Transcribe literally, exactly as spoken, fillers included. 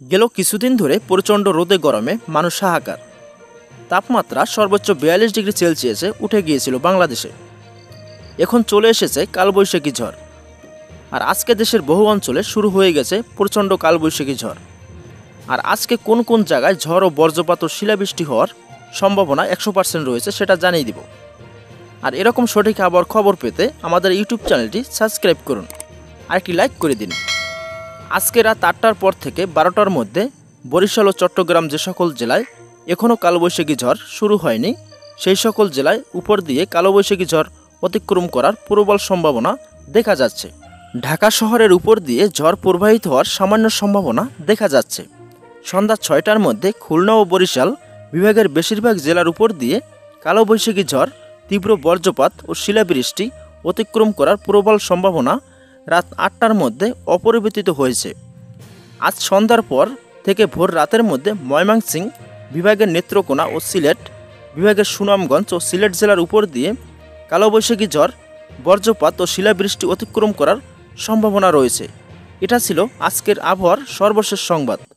গেল কিছুদিন ধরে প্রচণ্ড রোদে গরমে মানুষ হাহাকার। তাপমাত্রা সর্বোচ্চ বিয়াল্লিশ ডিগ্রি সেলসিয়াসে উঠে গিয়েছিল বাংলাদেশে। এখন চলে এসেছে কালবৈশাখী ঝড়, আর আজকে দেশের বহু অঞ্চলে শুরু হয়ে গেছে প্রচণ্ড কালবৈশাখী ঝড়। আর আজকে কোন কোন জায়গায় ঝড় ও বজ্রপাত ও শিলাবৃষ্টি হওয়ার সম্ভাবনা একশো পার্সেন্ট রয়েছে সেটা জানিয়ে দিব। আর এরকম সঠিক আবহাওয়ার খবর পেতে আমাদের ইউটিউব চ্যানেলটি সাবস্ক্রাইব করুন আর একটি লাইক করে দিন। আজকে রাত আটটার পর থেকে বারোটার মধ্যে বরিশাল ও চট্টগ্রাম যে সকল জেলায় এখনও কালবৈশাখী ঝড় শুরু হয়নি, সেই সকল জেলায় উপর দিয়ে কালবৈশাখী ঝড় অতিক্রম করার প্রবল সম্ভাবনা দেখা যাচ্ছে। ঢাকা শহরের উপর দিয়ে ঝড় প্রবাহিত হওয়ার সামান্য সম্ভাবনা দেখা যাচ্ছে। সন্ধ্যা ছয়টার মধ্যে খুলনা ও বরিশাল বিভাগের বেশিরভাগ জেলার উপর দিয়ে কালবৈশাখী ঝড় তীব্র বজ্রপাত ও শিলাবৃষ্টি অতিক্রম করার প্রবল সম্ভাবনা রাত আটটার মধ্যে অপরিবর্তিত হয়েছে। আজ সন্ধ্যার পর থেকে ভোর রাতের মধ্যে ময়মনসিংহ বিভাগের নেত্রকোনা ও সিলেট বিভাগের সুনামগঞ্জ ও সিলেট জেলার উপর দিয়ে কালবৈশাখী ঝড় বজ্রপাত ও শিলাবৃষ্টি অতিক্রম করার সম্ভাবনা রয়েছে। এটা ছিল আজকের আবহাওয়ার সর্বশেষ সংবাদ।